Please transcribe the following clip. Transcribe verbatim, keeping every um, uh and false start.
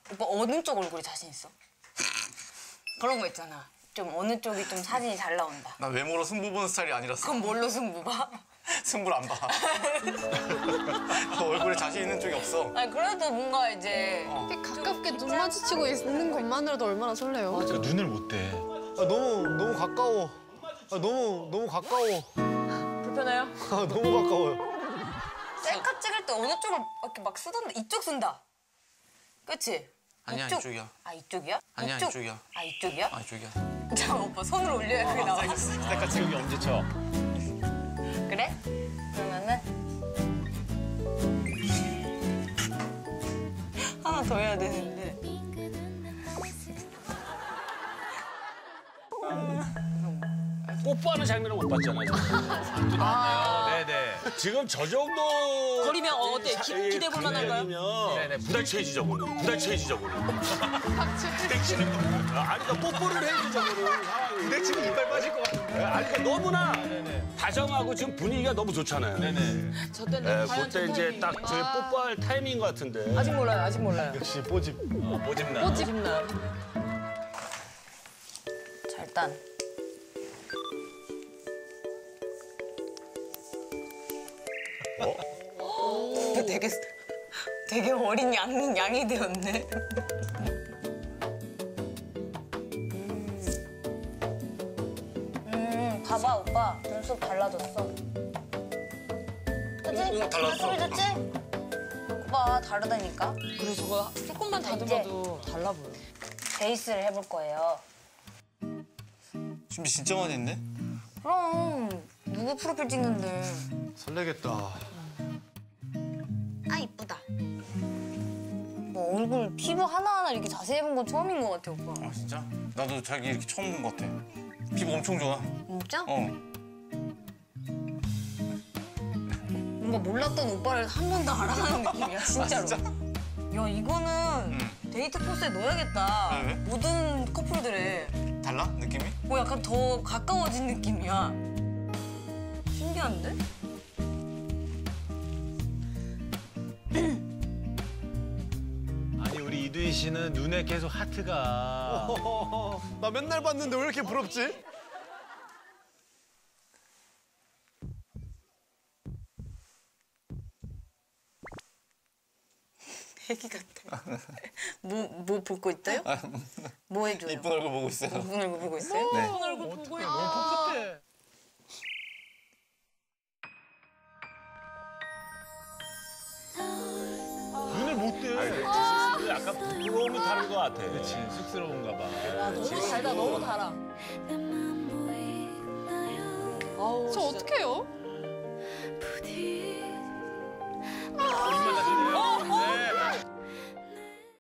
오빠 어느 쪽 얼굴이 자신 있어? 그런 거 있잖아. 좀 어느 쪽이 좀 사진이 잘 나온다. 나 외모로 승부 보는 스타일이 아니라서. 그럼 뭘로 승부 봐? 승부를 안 봐. 얼굴에 자신 있는 쪽이 없어. 아니 그래도 뭔가 이제 어. 가깝게 눈 마주치고 있는 것만으로도 얼마나 설레요. 그 눈을 못 대. 아, 너무 너무 가까워. 아, 너무 너무 가까워. 불편해요? 아, 너무 가까워요. 셀카 찍을 때 어느 쪽을 이렇게 막 쓰던데 이쪽 쓴다. 그치? 아니야, 이쪽. 이쪽이야. 아 이쪽이야? 아니야, 이쪽. 이쪽이야. 아 이쪽이야? 아, 이쪽이야. 잠깐 오빠 손으로 올려야 그게 나와. 셀카 찍기 엄지쳐. 그래? 그러면은 하나 더 해야 되는데. 뽀뽀하는 장면을 못 봤잖아요. 아, 네네. 지금 저 정도 거리면 어, 어때? 기, 기대 볼 만한가요? 네네. 부다쳐야지 저거는. 부다쳐야지 저거는. 부대치는 거. 아니 그러니까 뽀뽀를 해야지 저거는 상황이. 부대치면 이빨 빠질 것 같은데. 아니 그러니까 너무나 다정하고 지금 분위기가 너무 좋잖아요. 네네. 저 때는 네, 과연 그때 이제 딱 저희 뽀뽀할 타이밍인 것 같은데. 아직 몰라요, 아직 몰라요. 역시 뽀집. 어, 모집나. 꼬집나. 자 일단 어? 되게 되게 어린 양 양이 되었네. 음, 봐봐 오빠 눈썹 달라졌어. 그치? 응, 응, 달라졌어. 소리 듣지? 오빠 다르다니까. 그래, 저거 조금만 다듬어도 달라 보여. 베이스를 해볼 거예요. 준비 진짜 많이 했네? 그럼 누구 프로필 찍는데. 설레겠다. 아 이쁘다. 뭐 얼굴 피부 하나하나 이렇게 자세히 해본 건 처음인 것 같아 오빠. 아, 진짜? 나도 자기 이렇게 처음 본 것 같아. 피부 엄청 좋아. 진짜? 어. 뭔가 몰랐던 오빠를 한 번 더 알아가는 느낌이야 진짜로. 아, 진짜? 야 이거는 데이트 코스에 넣어야겠다. 왜, 왜? 모든 커플들의 달라? 느낌이? 뭐 약간 더 가까워진 느낌이야. 신기한데? 아니 우리 이두희 씨는 눈에 계속 하트가. 나 맨날 봤는데 왜 이렇게 부럽지? 애기 같아. 뭐, 뭐 볼 있어요? 뭐 해줘요? 이쁜 얼굴 보고 있어요. 이쁜 얼굴 보고 있어요? 네. 얼굴 보고 있 너무 풋풋해. 눈을 못 대. 약간 부끄러움이 다른 것 같아. 그치, 쑥스러운가 봐. 아, 너무 달다, 너무 달아. 아우, 저 진짜. 어떡해요?